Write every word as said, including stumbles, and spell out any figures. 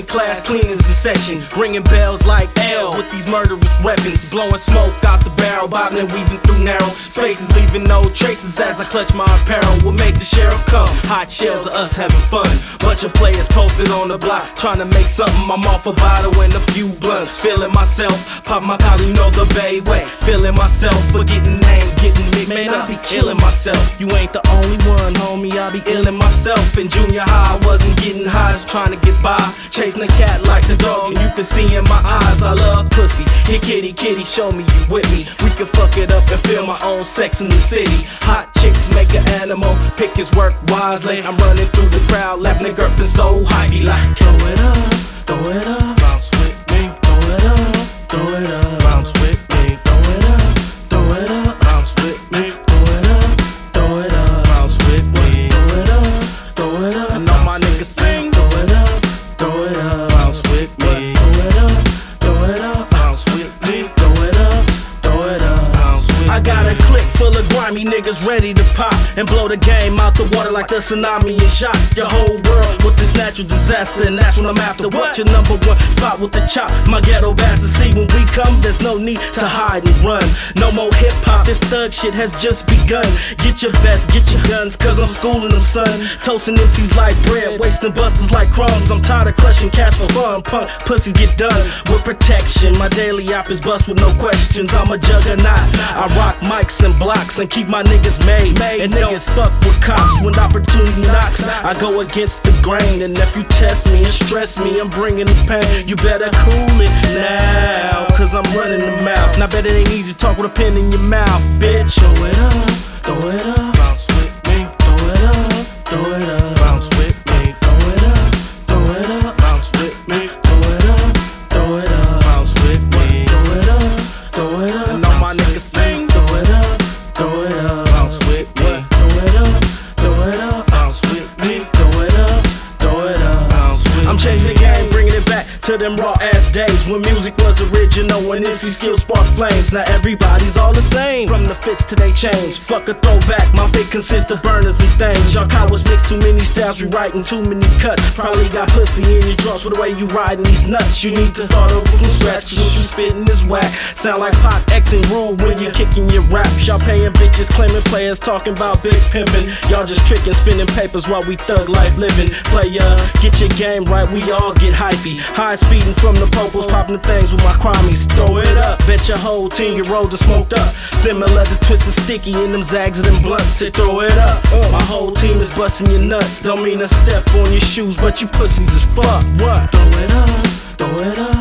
in class, cleaners in session, ringing bells like L's with these murderous weapons, blowing smoke out the barrel, bobbing and weaving through narrow spaces, leaving no traces as I clutch my apparel. What made the sheriff come? Hot shells of us having fun. Bunch of players posted on the block, trying to make something. I'm off a bottle and a few blunts, feeling myself. Pop my collar, you know the Bay way. Feeling myself, forgetting names, getting mixed. Man, I be killing myself. You ain't the only one, homie. I be illin' myself. In junior high, I wasn't getting high, just trying to get by, chasing a cat like the dog, and you can see in my eyes I love pussy. Here, kitty, kitty, show me you with me. We can fuck it up and feel my own sex in the city. Hot chicks make an animal, pick his work wisely. I'm running through the crowd, laughing and gurping so hypey like. Throw it up, throw it up, bounce with me. Throw it up, throw it up, bounce with me. Throw it up, throw it up, bounce with me. Throw it up, throw it up, bounce with me. Throw it up, throw it up, and all my niggas sing. Throw it up, throw it up, bounce with me. Throw it up, throw it up, bounce with me. Throw it up, throw it up, bounce with me. I got a clique full of grimy niggas ready to pop and blow the game out the water like the tsunami and shock your whole world with this natural disaster, and that's what I'm after. What your number one spot with the chop? My ghetto bastards see when we come, there's no need to hide and run. No more hip hop, this thug shit has just begun. Get your vest, get your guns, cause I'm schooling them, son. Toasting M Cs like bread, wasting busters like crumbs. I'm tired of crushing cash for fun. Punk pussies get done with protection. My daily op is bust with no questions. I'm a juggernaut. I rock mics and blocks and keep my niggas made. And don't fuck with cops when opportunity knocks. I go against the grain, and if you test me and stress me, I'm bringing the pain. You better cool it now, cause I'm running the mouth. Now bet it ain't easy to talk with a pen in your mouth, bitch. Throw it up, throw it up, bounce with me. Throw it up, throw it up, bounce with me. Throw it up, throw it up, bounce with me. Throw it up, throw it up, bounce with me. Throw it up, throw it up, and all my niggas sing. Throw it up, throw it up, bounce with me. Throw it up, throw it up, bounce with me. Throw it up, throw it up, bounce with me. I'm changing the game, bringing it back to them raw ass days when music was original and M C skills sparked flames. Now everybody's all the same, from the fits to they chains. Fuck a throwback, my fit consists of burners and things. Y'all cowards mix too many styles, rewriting too many cuts. Probably got pussy in your drawers with the way you riding these nuts. You need to start over from scratch, cause what you spitting is whack. Sound like Pac, X and Rule when you're kicking your raps. Y'all paying bitches, claiming players, talking about big pimping. Y'all just tricking, spinning papers while we thug life living. Player, get your game right, we all get hypey. High speeding from the popos, popping the things with my crimies. Throw it up, bet your whole team get rolled and smoked up. Similar to Twisted Sticky in them zags and them blunts. Say throw it up, uh, my whole team is busting your nuts. Don't mean to step on your shoes, but you pussies is fuck. What? Throw it up, throw it up.